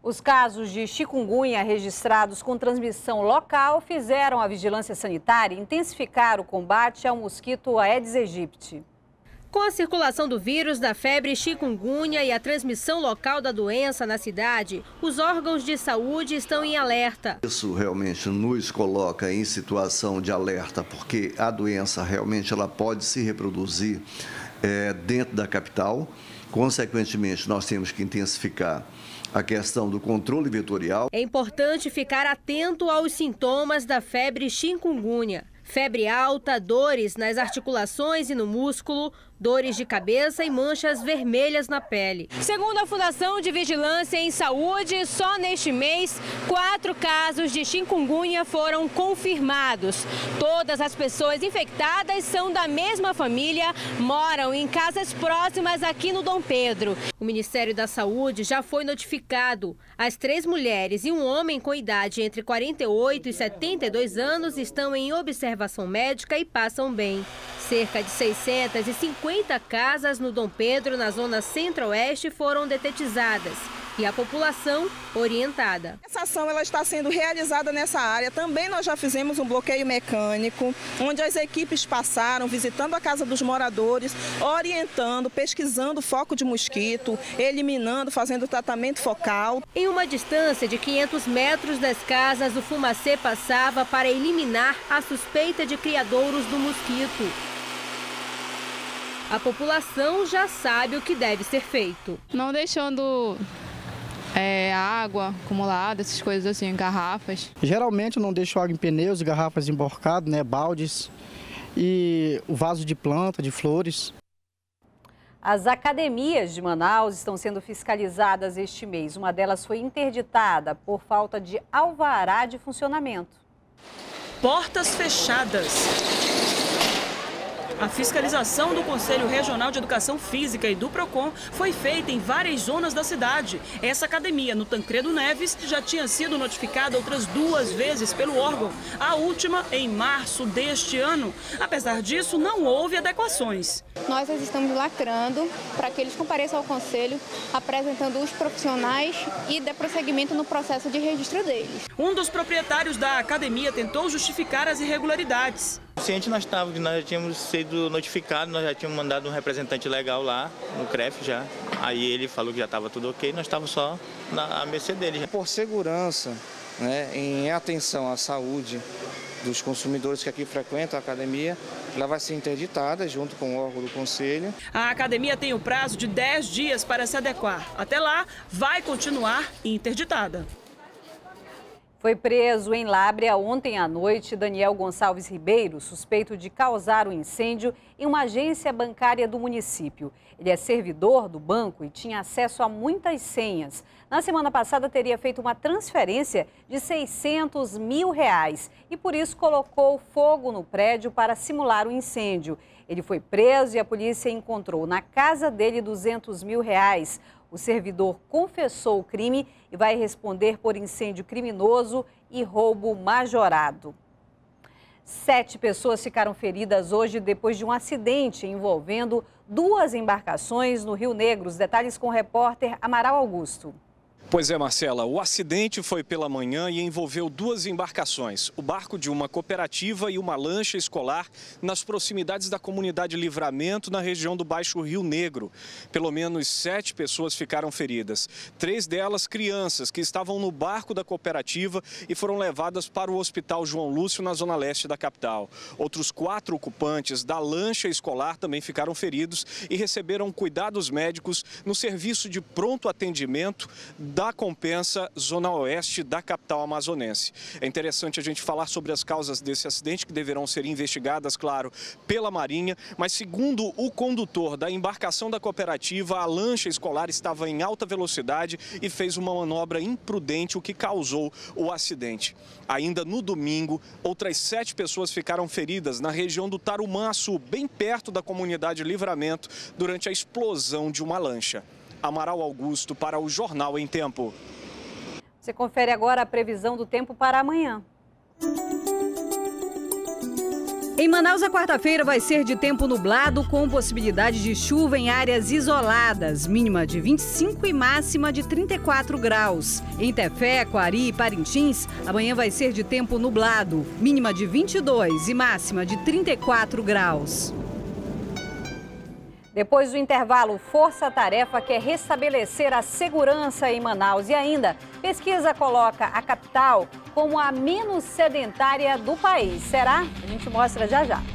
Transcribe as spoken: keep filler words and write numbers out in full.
Os casos de chikungunya registrados com transmissão local fizeram a vigilância sanitária intensificar o combate ao mosquito Aedes aegypti. Com a circulação do vírus da febre chikungunya e a transmissão local da doença na cidade, os órgãos de saúde estão em alerta. Isso realmente nos coloca em situação de alerta, porque a doença realmente ela pode se reproduzir é, dentro da capital. Consequentemente, nós temos que intensificar a questão do controle vetorial. É importante ficar atento aos sintomas da febre chikungunya. Febre alta, dores nas articulações e no músculo, dores de cabeça e manchas vermelhas na pele. Segundo a Fundação de Vigilância em Saúde, só neste mês, quatro casos de chikungunya foram confirmados. Todas as pessoas infectadas são da mesma família, moram em casas próximas aqui no Dom Pedro. O Ministério da Saúde já foi notificado. As três mulheres e um homem com idade entre quarenta e oito e setenta e dois anos estão em observação médica e passam bem. Cerca de seiscentas e cinquenta casas no Dom Pedro, na zona centro-oeste, foram detetizadas e a população orientada. Essa ação ela está sendo realizada nessa área. Também nós já fizemos um bloqueio mecânico, onde as equipes passaram visitando a casa dos moradores, orientando, pesquisando o foco de mosquito, eliminando, fazendo tratamento focal. Em uma distância de quinhentos metros das casas, o fumacê passava para eliminar a suspeita de criadouros do mosquito. A população já sabe o que deve ser feito. Não deixando é, água acumulada, essas coisas assim, em garrafas. Geralmente eu não deixo água em pneus, garrafas emborcadas, né, baldes e o vaso de planta, de flores. As academias de Manaus estão sendo fiscalizadas este mês. Uma delas foi interditada por falta de alvará de funcionamento. Portas fechadas. A fiscalização do Conselho Regional de Educação Física e do Procon foi feita em várias zonas da cidade. Essa academia, no Tancredo Neves, já tinha sido notificada outras duas vezes pelo órgão. A última em março deste ano. Apesar disso, não houve adequações. Nós estamos lacrando para que eles compareçam ao Conselho, apresentando os profissionais e dê prosseguimento no processo de registro deles. Um dos proprietários da academia tentou justificar as irregularidades. Ciente nós estávamos, nós já tínhamos sido notificados, nós já tínhamos mandado um representante legal lá no C R E F já. Aí ele falou que já estava tudo ok, nós estávamos só na mercê dele. Por segurança, né, em atenção à saúde dos consumidores que aqui frequentam a academia, ela vai ser interditada junto com o órgão do conselho. A academia tem o prazo de dez dias para se adequar. Até lá, vai continuar interditada. Foi preso em Lábrea ontem à noite Daniel Gonçalves Ribeiro, suspeito de causar um incêndio em uma agência bancária do município. Ele é servidor do banco e tinha acesso a muitas senhas. Na semana passada teria feito uma transferência de seiscentos mil reais e por isso colocou fogo no prédio para simular o incêndio. Ele foi preso e a polícia encontrou na casa dele duzentos mil reais. O servidor confessou o crime e vai responder por incêndio criminoso e roubo majorado. Sete pessoas ficaram feridas hoje depois de um acidente envolvendo duas embarcações no Rio Negro. Os detalhes com o repórter Amaral Augusto. Pois é, Marcela, o acidente foi pela manhã e envolveu duas embarcações, o barco de uma cooperativa e uma lancha escolar nas proximidades da comunidade Livramento, na região do Baixo Rio Negro. Pelo menos sete pessoas ficaram feridas, três delas crianças que estavam no barco da cooperativa e foram levadas para o Hospital João Lúcio, na zona leste da capital. Outros quatro ocupantes da lancha escolar também ficaram feridos e receberam cuidados médicos no serviço de pronto atendimento da Compensa, zona oeste da capital amazonense. É interessante a gente falar sobre as causas desse acidente, que deverão ser investigadas, claro, pela Marinha, mas segundo o condutor da embarcação da cooperativa, a lancha escolar estava em alta velocidade e fez uma manobra imprudente, o que causou o acidente. Ainda no domingo, outras sete pessoas ficaram feridas na região do Tarumançu, bem perto da comunidade Livramento, durante a explosão de uma lancha. Amaral Augusto para o Jornal em Tempo. Você confere agora a previsão do tempo para amanhã. Em Manaus, a quarta-feira vai ser de tempo nublado com possibilidade de chuva em áreas isoladas, mínima de vinte e cinco e máxima de trinta e quatro graus. Em Tefé, Coari e Parintins, amanhã vai ser de tempo nublado, mínima de vinte e dois e máxima de trinta e quatro graus. Depois do intervalo, Força Tarefa quer restabelecer a segurança em Manaus. E ainda, pesquisa coloca a capital como a menos sedentária do país. Será? A gente mostra já já.